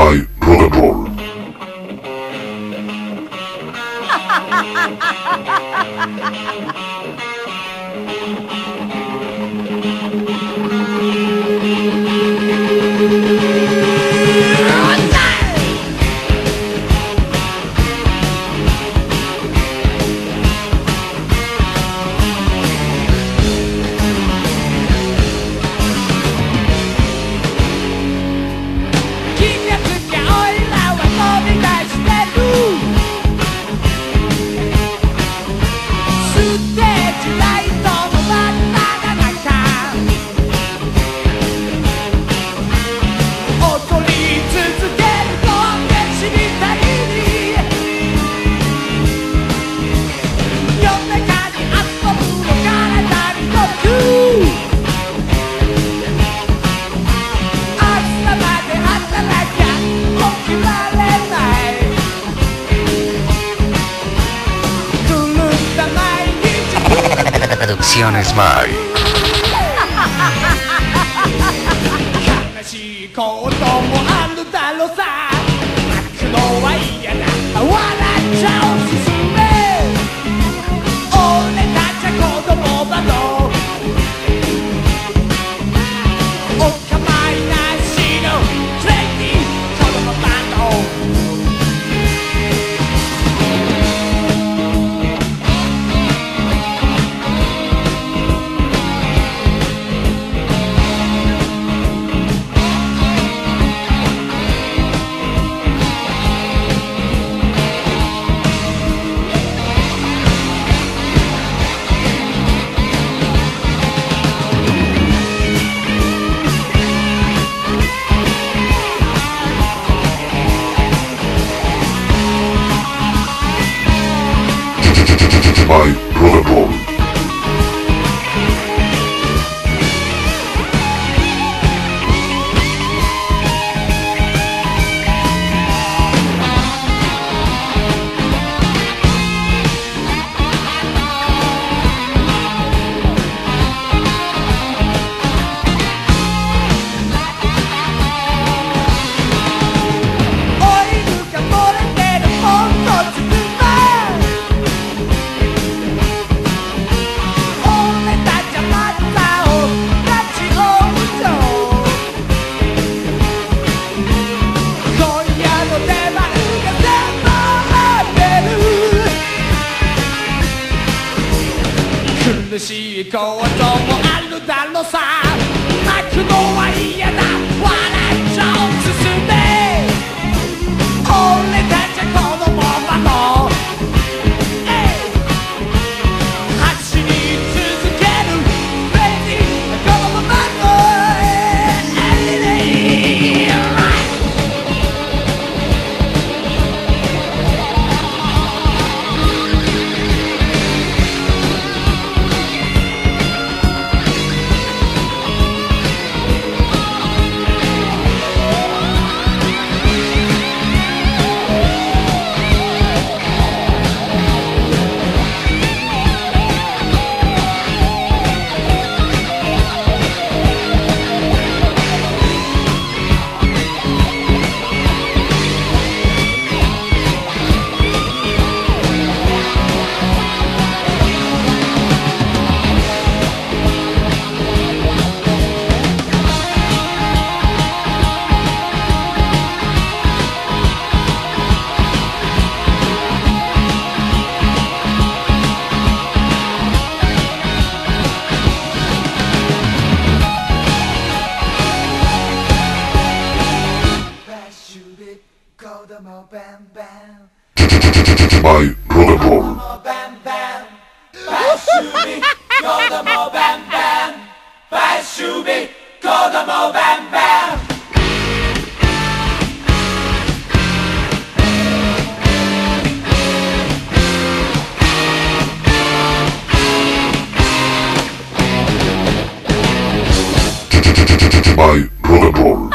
by rock and roll. Producciones by 悲しいこともあるだろさ泣くのは嫌だ笑っちゃおすすめ俺たちは子供だろお構いなしのクレイジー子供バンド by rock and roll.苦しいこともあるだろさ泣くのは嫌だ笑っちゃおすすめ俺たちは子供だろ走り続けるクレイジーな子供だろby rock and roll. By rock and roll.